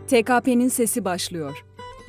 TKP'nin sesi başlıyor.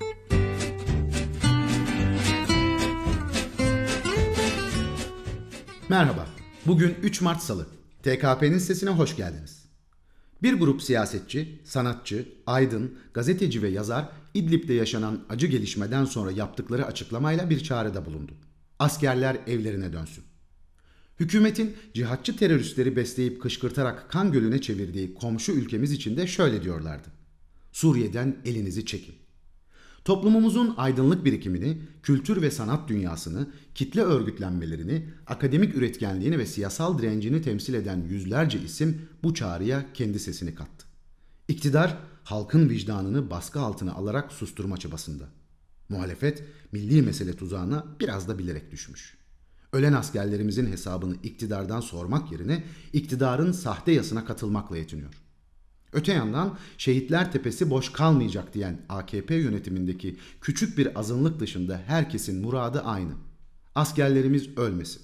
Merhaba, bugün 3 Mart Salı. TKP'nin sesine hoş geldiniz. Bir grup siyasetçi, sanatçı, aydın, gazeteci ve yazar İdlib'de yaşanan acı gelişmeden sonra yaptıkları açıklamayla bir çağrıda bulundu. Askerler evlerine dönsün. Hükümetin cihatçı teröristleri besleyip kışkırtarak kan gölüne çevirdiği komşu ülkemiz için de şöyle diyorlardı. Suriye'den elinizi çekin. Toplumumuzun aydınlık birikimini, kültür ve sanat dünyasını, kitle örgütlenmelerini, akademik üretkenliğini ve siyasal direncini temsil eden yüzlerce isim bu çağrıya kendi sesini kattı. İktidar, halkın vicdanını baskı altına alarak susturma çabasında. Muhalefet, milli mesele tuzağına biraz da bilerek düşmüş. Ölen askerlerimizin hesabını iktidardan sormak yerine iktidarın sahte yasına katılmakla yetiniyor. Öte yandan şehitler tepesi boş kalmayacak diyen AKP yönetimindeki küçük bir azınlık dışında herkesin muradı aynı. Askerlerimiz ölmesin.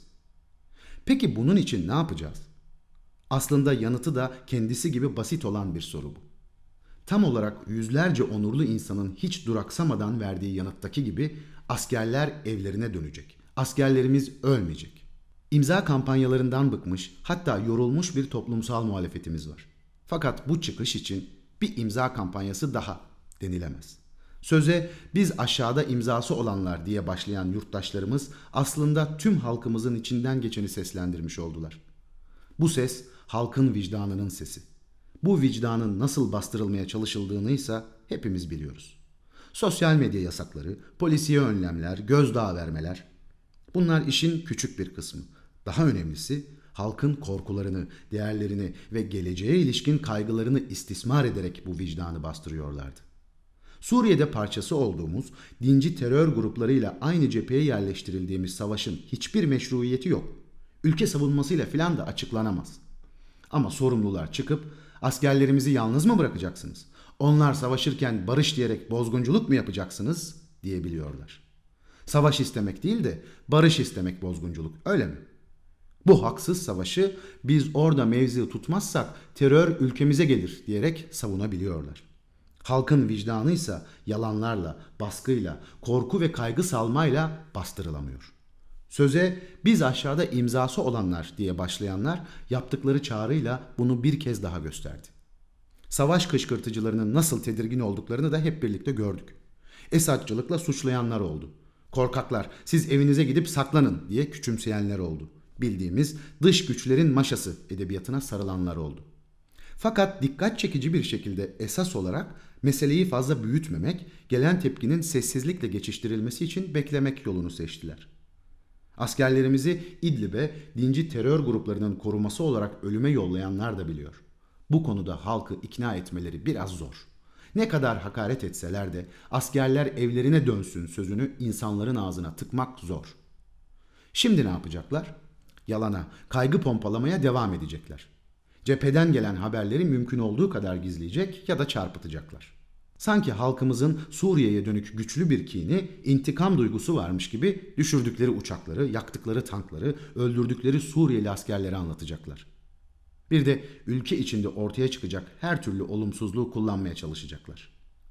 Peki bunun için ne yapacağız? Aslında yanıtı da kendisi gibi basit olan bir soru bu. Tam olarak yüzlerce onurlu insanın hiç duraksamadan verdiği yanıttaki gibi askerler evlerine dönecek. Askerlerimiz ölmeyecek. İmza kampanyalarından bıkmış, hatta yorulmuş bir toplumsal muhalefetimiz var. Fakat bu çıkış için bir imza kampanyası daha denilemez. Söze biz aşağıda imzası olanlar diye başlayan yurttaşlarımız aslında tüm halkımızın içinden geçeni seslendirmiş oldular. Bu ses halkın vicdanının sesi. Bu vicdanın nasıl bastırılmaya çalışıldığını ise hepimiz biliyoruz. Sosyal medya yasakları, polisiye önlemler, gözdağı vermeler. Bunlar işin küçük bir kısmı. Daha önemlisi halkın korkularını, değerlerini ve geleceğe ilişkin kaygılarını istismar ederek bu vicdanı bastırıyorlardı. Suriye'de parçası olduğumuz dinci terör gruplarıyla aynı cepheye yerleştirildiğimiz savaşın hiçbir meşruiyeti yok. Ülke savunmasıyla filan da açıklanamaz. Ama sorumlular çıkıp askerlerimizi yalnız mı bırakacaksınız? Onlar savaşırken barış diyerek bozgunculuk mu yapacaksınız diyebiliyorlar. Savaş istemek değil de barış istemek bozgunculuk, öyle mi? Bu haksız savaşı biz orada mevzi tutmazsak terör ülkemize gelir diyerek savunabiliyorlar. Halkın vicdanı ise yalanlarla, baskıyla, korku ve kaygı salmayla bastırılamıyor. Söze biz aşağıda imzası olanlar diye başlayanlar yaptıkları çağrıyla bunu bir kez daha gösterdi. Savaş kışkırtıcılarının nasıl tedirgin olduklarını da hep birlikte gördük. Esadçılıkla suçlayanlar oldu. Korkaklar siz evinize gidip saklanın diye küçümseyenler oldu. Bildiğimiz dış güçlerin maşası edebiyatına sarılanlar oldu. Fakat dikkat çekici bir şekilde esas olarak meseleyi fazla büyütmemek, gelen tepkinin sessizlikle geçiştirilmesi için beklemek yolunu seçtiler. Askerlerimizi İdlib'e dinci terör gruplarının koruması olarak ölüme yollayanlar da biliyor. Bu konuda halkı ikna etmeleri biraz zor. Ne kadar hakaret etseler de askerler evlerine dönsün sözünü insanların ağzına tıkmak zor. Şimdi ne yapacaklar? Yalana, kaygı pompalamaya devam edecekler. Cepheden gelen haberleri mümkün olduğu kadar gizleyecek ya da çarpıtacaklar. Sanki halkımızın Suriye'ye dönük güçlü bir kini, intikam duygusu varmış gibi düşürdükleri uçakları, yaktıkları tankları, öldürdükleri Suriyeli askerleri anlatacaklar. Bir de ülke içinde ortaya çıkacak her türlü olumsuzluğu kullanmaya çalışacaklar.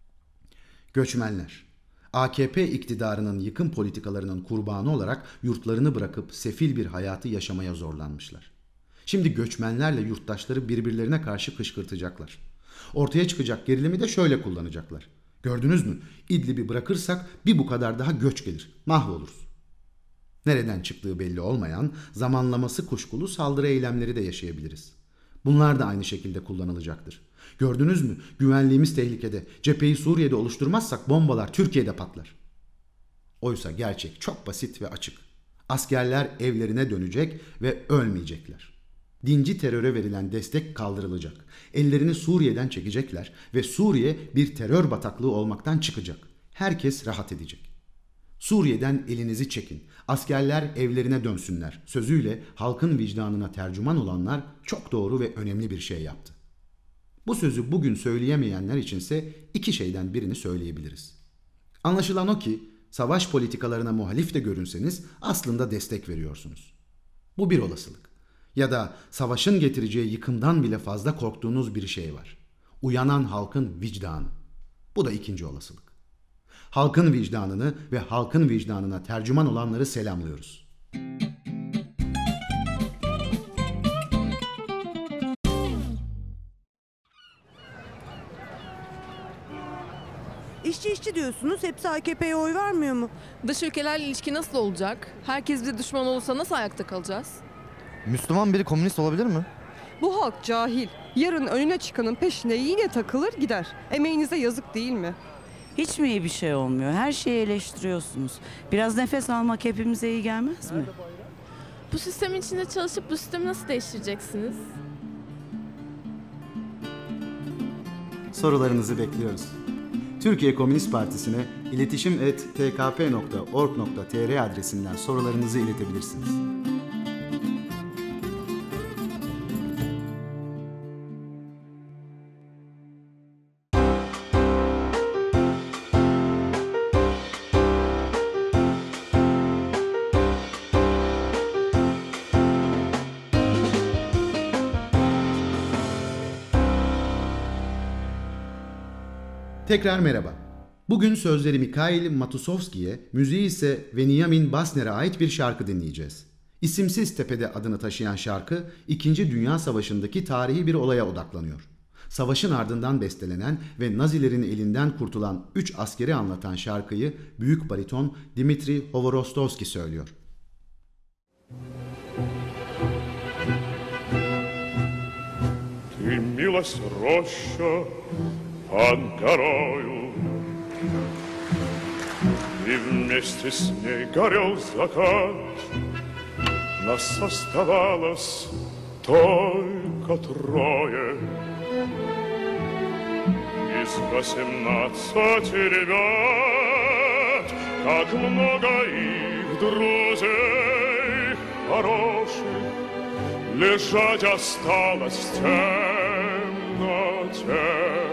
Göçmenler. AKP iktidarının yıkım politikalarının kurbanı olarak yurtlarını bırakıp sefil bir hayatı yaşamaya zorlanmışlar. Şimdi göçmenlerle yurttaşları birbirlerine karşı kışkırtacaklar. Ortaya çıkacak gerilimi de şöyle kullanacaklar. Gördünüz mü? İdlib'i bırakırsak bir bu kadar daha göç gelir. Mahvoluruz. Nereden çıktığı belli olmayan, zamanlaması kuşkulu saldırı eylemleri de yaşayabiliriz. Bunlar da aynı şekilde kullanılacaktır. Gördünüz mü? Güvenliğimiz tehlikede. Cepheyi Suriye'de oluşturmazsak bombalar Türkiye'de patlar. Oysa gerçek çok basit ve açık. Askerler evlerine dönecek ve ölmeyecekler. Dinci teröre verilen destek kaldırılacak. Ellerini Suriye'den çekecekler ve Suriye bir terör bataklığı olmaktan çıkacak. Herkes rahat edecek. Suriye'den elinizi çekin. Askerler evlerine dönsünler. Sözüyle halkın vicdanına tercüman olanlar çok doğru ve önemli bir şey yaptı. Bu sözü bugün söyleyemeyenler içinse iki şeyden birini söyleyebiliriz. Anlaşılan o ki savaş politikalarına muhalif de görünseniz aslında destek veriyorsunuz. Bu bir olasılık. Ya da savaşın getireceği yıkımdan bile fazla korktuğunuz bir şey var. Uyanan halkın vicdanı. Bu da ikinci olasılık. Halkın vicdanını ve halkın vicdanına tercüman olanları selamlıyoruz. İşçi diyorsunuz, hepsi AKP'ye oy vermiyor mu? Dış ülkelerle ilişki nasıl olacak? Herkes bize düşman olursa nasıl ayakta kalacağız? Müslüman biri komünist olabilir mi? Bu halk cahil. Yarın önüne çıkanın peşine yine takılır gider. Emeğinize yazık değil mi? Hiç mi iyi bir şey olmuyor? Her şeyi eleştiriyorsunuz. Biraz nefes almak hepimize iyi gelmez mi? Bu sistemin içinde çalışıp bu sistemi nasıl değiştireceksiniz? Sorularınızı bekliyoruz. Türkiye Komünist Partisi'ne iletişim@tkp.org.tr adresinden sorularınızı iletebilirsiniz. Tekrar merhaba. Bugün sözleri Mikhail Matusovski'ye, müziği ise Veniamin Basner'e ait bir şarkı dinleyeceğiz. İsimsiz Tepe'de adını taşıyan şarkı, 2. Dünya Savaşı'ndaki tarihi bir olaya odaklanıyor. Savaşın ardından bestelenen ve Nazilerin elinden kurtulan 3 askeri anlatan şarkıyı büyük bariton Dmitri Hovorostovski söylüyor. Ты, милость, роща под горою, и вместе с ней горел закат. Нас оставалось только трое из 18 ребят. Как много их друзей хороших лежать осталось в темноте.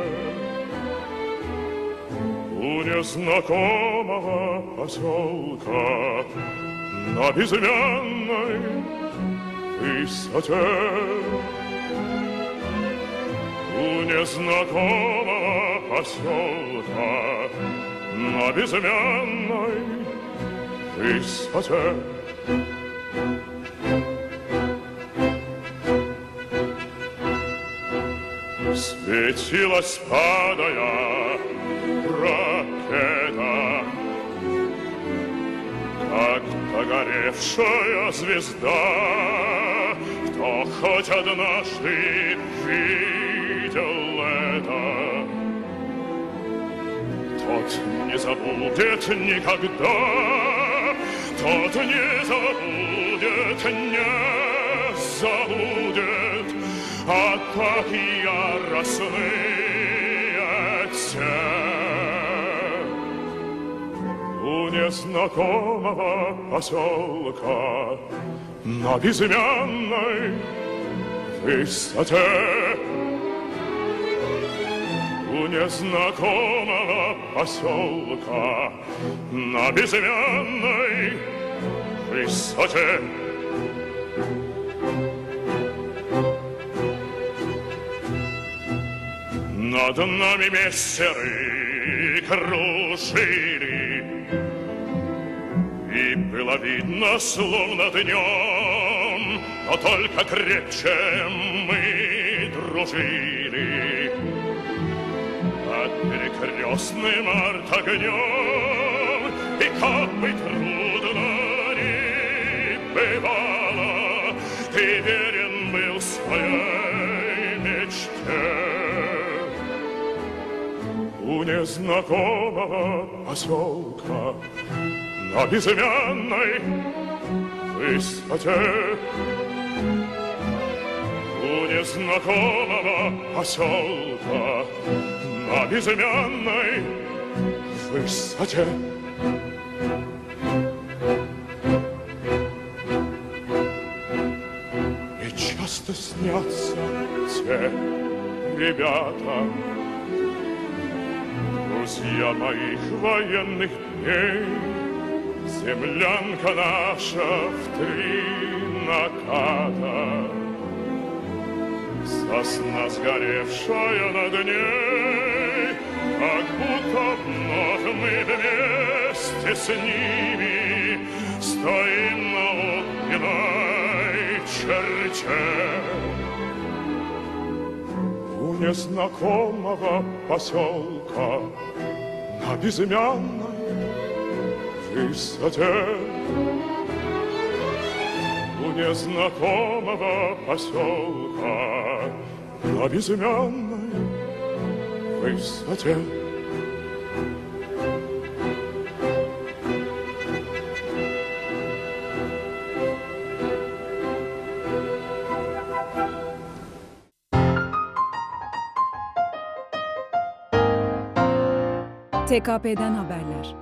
У незнакомого поселка на безымянной высоте. У незнакомого поселка на безымянной высоте. Светилась, падая, ракета, как догоревшая звезда. Кто хоть однажды видел это, тот не забудет никогда, тот не забудет, не забудет. Атаки яростные те. У незнакомого поселка на безымянной высоте. У незнакомого поселка на безымянной высоте. Над нами мессеры кружили, и было видно, словно днем, но только крепче мы дружили. Под перекрестным артогнем, и как бы трудно ни бывало, ты верен был своей мечте. У незнакомого поселка на безымянной высоте. У незнакомого поселка на безымянной высоте. И часто снятся те ребята, друзья моих военных дней. Землянка наша в 3 наката, сосна сгоревшая над ней. как будто вновь мы вместе с ними стоим на огненной черте. У незнакомого поселка на безымянной высоте. У незнакомого поселка на безымянной высоте. TKP'den haberler.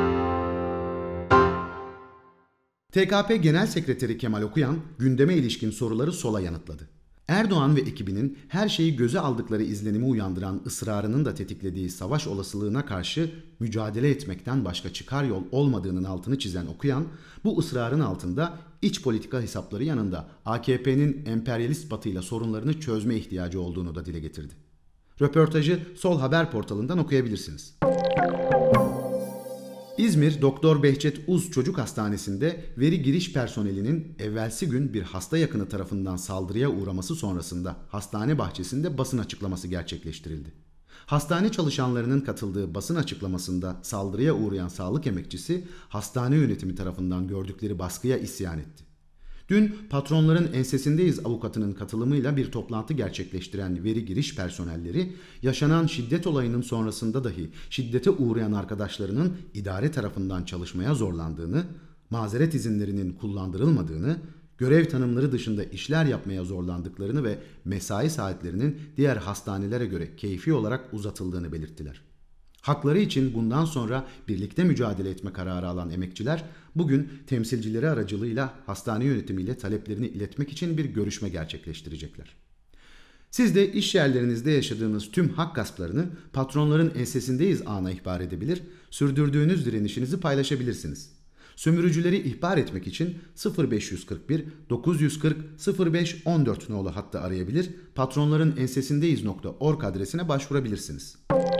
TKP Genel Sekreteri Kemal Okuyan gündeme ilişkin soruları sola yanıtladı. Erdoğan ve ekibinin her şeyi göze aldıkları izlenimi uyandıran ısrarının da tetiklediği savaş olasılığına karşı mücadele etmekten başka çıkar yol olmadığının altını çizen Okuyan, bu ısrarın altında iç politika hesapları yanında AKP'nin emperyalist batıyla sorunlarını çözme ihtiyacı olduğunu da dile getirdi. Röportajı Sol Haber portalından okuyabilirsiniz. İzmir Doktor Behçet Uz Çocuk Hastanesi'nde veri giriş personelinin evvelsi gün bir hasta yakını tarafından saldırıya uğraması sonrasında hastane bahçesinde basın açıklaması gerçekleştirildi. Hastane çalışanlarının katıldığı basın açıklamasında saldırıya uğrayan sağlık emekçisi hastane yönetimi tarafından gördükleri baskıya isyan etti. Dün patronların ensesindeyiz avukatının katılımıyla bir toplantı gerçekleştiren veri giriş personelleri yaşanan şiddet olayının sonrasında dahi şiddete uğrayan arkadaşlarının idare tarafından çalışmaya zorlandığını, mazeret izinlerinin kullandırılmadığını, görev tanımları dışında işler yapmaya zorlandıklarını ve mesai saatlerinin diğer hastanelere göre keyfi olarak uzatıldığını belirttiler. Hakları için bundan sonra birlikte mücadele etme kararı alan emekçiler bugün temsilcileri aracılığıyla hastane yönetimiyle taleplerini iletmek için bir görüşme gerçekleştirecekler. Siz de iş yerlerinizde yaşadığınız tüm hak gasplarını patronların ensesindeyiz ağına ihbar edebilir, sürdürdüğünüz direnişinizi paylaşabilirsiniz. Sömürücüleri ihbar etmek için 0541 940 05 14 nolu hattı arayabilir, patronlarınensesindeyiz.org adresine başvurabilirsiniz.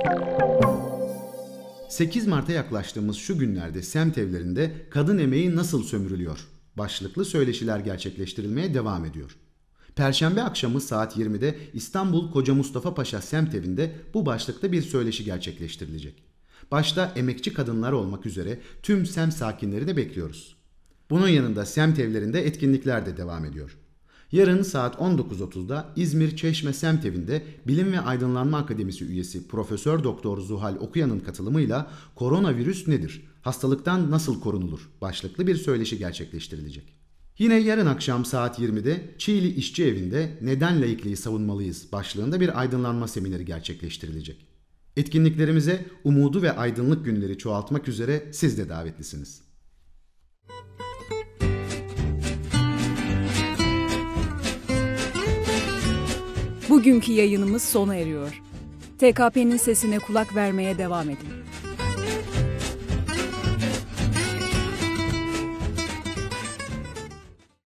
8 Mart'a yaklaştığımız şu günlerde semt evlerinde kadın emeği nasıl sömürülüyor? Başlıklı söyleşiler gerçekleştirilmeye devam ediyor. Perşembe akşamı saat 20'de İstanbul Koca Mustafa Paşa semt evinde bu başlıkta bir söyleşi gerçekleştirilecek. Başta emekçi kadınlar olmak üzere tüm semt sakinleri de bekliyoruz. Bunun yanında semt evlerinde etkinlikler de devam ediyor. Yarın saat 19.30'da İzmir Çeşme Semt Evi'nde Bilim ve Aydınlanma Akademisi üyesi Profesör Doktor Zuhal Okuyan'ın katılımıyla "Koronavirüs nedir? Hastalıktan nasıl korunulur?" başlıklı bir söyleşi gerçekleştirilecek. Yine yarın akşam saat 20'de Çiğli İşçi Evi'nde "Neden laikliği savunmalıyız?" başlığında bir aydınlanma semineri gerçekleştirilecek. Etkinliklerimize umudu ve aydınlık günleri çoğaltmak üzere siz de davetlisiniz. Bugünkü yayınımız sona eriyor. TKP'nin sesine kulak vermeye devam edin.